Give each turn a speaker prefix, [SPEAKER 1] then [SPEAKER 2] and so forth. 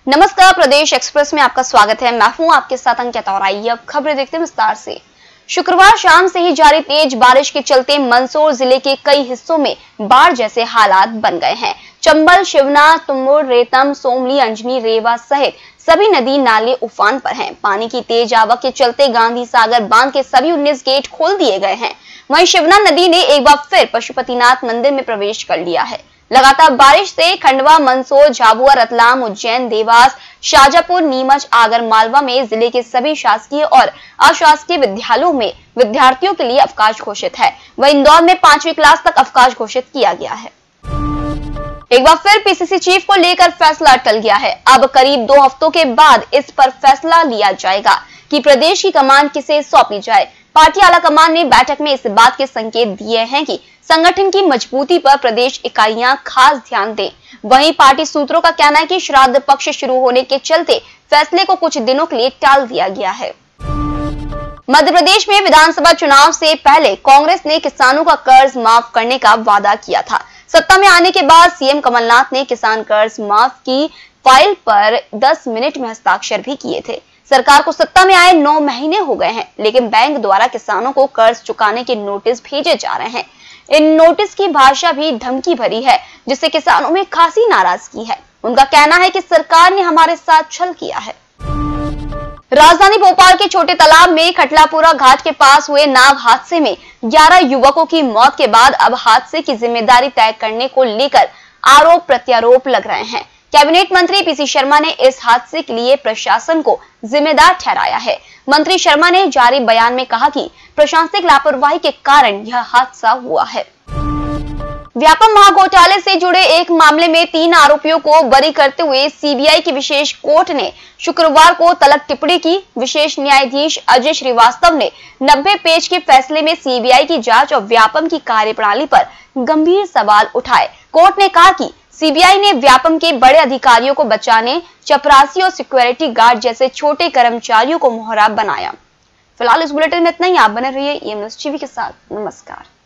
[SPEAKER 1] नमस्कार, प्रदेश एक्सप्रेस में आपका स्वागत है। मैं हूं आपके साथ अंकिता और आइए अब खबरें देखते हैं विस्तार से। शुक्रवार शाम से ही जारी तेज बारिश के चलते मंदसौर जिले के कई हिस्सों में बाढ़ जैसे हालात बन गए हैं। चंबल, शिवना, तुमुर, रेतम, सोमली, अंजनी, रेवा सहित सभी नदी नाले उफान पर हैं। पानी की तेज आवक के चलते गांधी सागर बांध के सभी 19 गेट खोल दिए गए हैं। वहीं शिवना नदी ने एक बार फिर पशुपतिनाथ मंदिर में प्रवेश कर लिया है। लगातार बारिश से खंडवा, मंदसौर, झाबुआ, रतलाम, उज्जैन, देवास, शाजापुर, नीमच, आगर मालवा में जिले के सभी शासकीय और अशासकीय विद्यालयों में विद्यार्थियों के लिए अवकाश घोषित है। वहीं इंदौर में 5वीं क्लास तक अवकाश घोषित किया गया है। एक बार फिर पीसीसी चीफ को लेकर फैसला टल गया है। अब करीब 2 हफ्तों के बाद इस पर फैसला लिया जाएगा कि प्रदेश की कमान किसे सौंपी जाए। पार्टी आला कमान ने बैठक में इस बात के संकेत दिए हैं कि संगठन की मजबूती पर प्रदेश इकाइयां खास ध्यान दें। वहीं पार्टी सूत्रों का कहना है कि श्राद्ध पक्ष शुरू होने के चलते फैसले को कुछ दिनों के लिए टाल दिया गया है। मध्य प्रदेश में विधानसभा चुनाव से पहले कांग्रेस ने किसानों का कर्ज माफ करने का वादा किया था। सत्ता में आने के बाद सीएम कमलनाथ ने किसान कर्ज माफ की फाइल पर 10 मिनट में हस्ताक्षर भी किए थे। सरकार को सत्ता में आए 9 महीने हो गए हैं, लेकिन बैंक द्वारा किसानों को कर्ज चुकाने के नोटिस भेजे जा रहे हैं। इन नोटिस की भाषा भी धमकी भरी है, जिससे किसानों में खासी नाराजगी है। उनका कहना है कि सरकार ने हमारे साथ छल किया है। राजधानी भोपाल के छोटे तालाब में खटलापुरा घाट के पास हुए नाव हादसे में 11 युवकों की मौत के बाद अब हादसे की जिम्मेदारी तय करने को लेकर आरोप प्रत्यारोप लग रहे हैं। कैबिनेट मंत्री पीसी शर्मा ने इस हादसे के लिए प्रशासन को जिम्मेदार ठहराया है। मंत्री शर्मा ने जारी बयान में कहा कि प्रशासनिक लापरवाही के कारण यह हादसा हुआ है। व्यापम महाघोटाले से जुड़े एक मामले में 3 आरोपियों को बरी करते हुए सीबीआई की विशेष कोर्ट ने शुक्रवार को तलब टिप्पणी की। विशेष न्यायाधीश अजय श्रीवास्तव ने 90 पेज के फैसले में सीबीआई की जांच और व्यापम की कार्यप्रणाली पर गंभीर सवाल उठाए। कोर्ट ने कहा कि सीबीआई ने व्यापम के बड़े अधिकारियों को बचाने चपरासी और सिक्योरिटी गार्ड जैसे छोटे कर्मचारियों को मोहरा बनाया। फिलहाल इस बुलेटिन में इतना ही। आप बने रहिए ईएम न्यूज़ टीवी के साथ। नमस्कार।